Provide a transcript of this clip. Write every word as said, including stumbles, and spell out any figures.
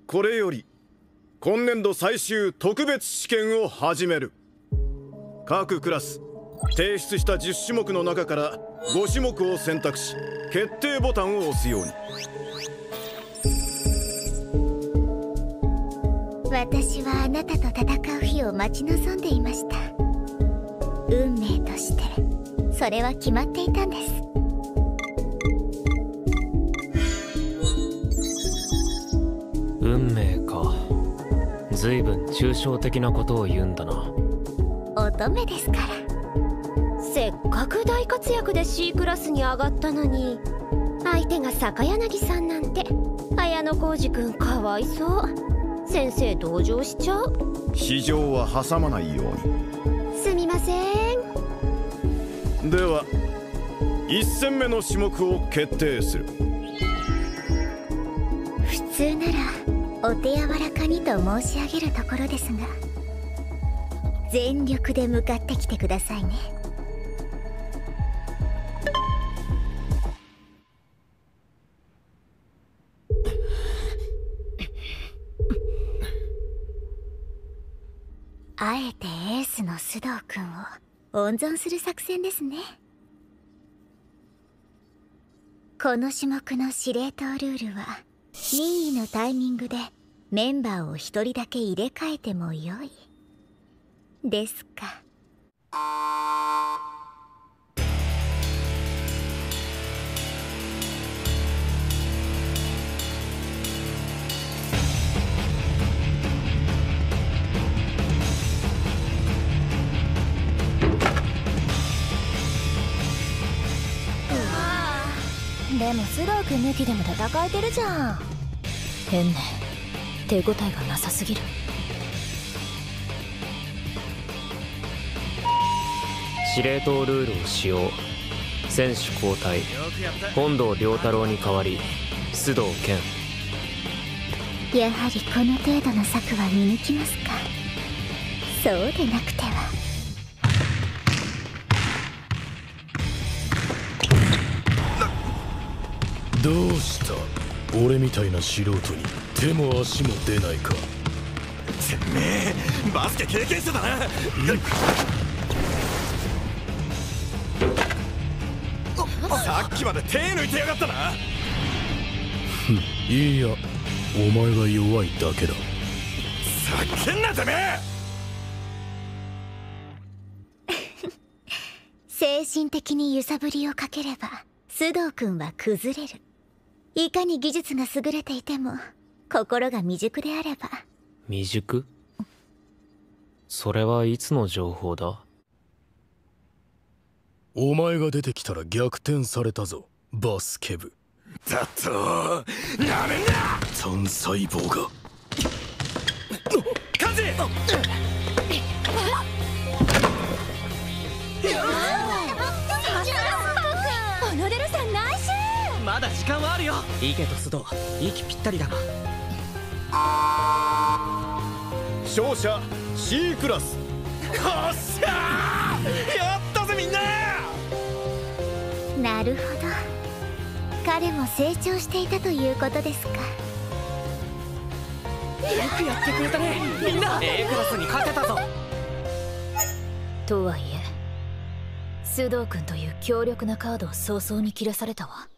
これより今年度最終特別試験を始める。各クラス提出したじゅっ種目の中からご種目を選択し、決定ボタンを押すように。 私はあなたと戦う日を待ち望んでいました。運命としてそれは決まっていたんです。 運命か。随分抽象的なことを言うんだな。 乙女ですから。 せっかく大活躍で C クラスに上がったのに、相手が坂柳さんなんて。綾野浩二君かわいそう。先生同情しちゃう。 非常は挟まないように。すみません。 ではいち戦目の種目を決定する。 普通ならお手柔らかにと申し上げるところですが、全力で向かってきてくださいね。あえてエースの須藤君を温存する作戦ですね。この種目の司令塔ルールは、任意のタイミングでメンバーを一人だけ入れ替えてもよいですか。 でも須藤君抜きでも戦えてるじゃん。変ね、手応えがなさすぎる。 司令塔ルールを使用。選手交代。本堂良太郎に代わり須藤健。 やはりこの程度の策は見抜きますか。そうでなくては。 どうした？俺みたいな素人に手も足も出ないか。 てめえバスケ経験者だな。さっきまで手抜いてやがったな。 いや、お前が弱いだけだ。 叫んなてめえ。 精神的に揺さぶりをかければ須藤君は崩れる。いかに技術が優れていても心が未熟であれば。 未熟？それはいつの情報だ？ お前が出てきたら逆転されたぞ、バスケ部。 だとなめんな。 単細胞がカジ。 小野寺さんナイス。 まだ時間はあるよ。池と須藤息ぴったりだな。 勝者 C クラス。 よっしゃー、やったぜみんな。 なるほど、彼も成長していたということですか。 よくやってくれたねみんな。 A クラスに勝てたぞ。 とはいえ須藤君という強力なカードを早々に切らされたわ。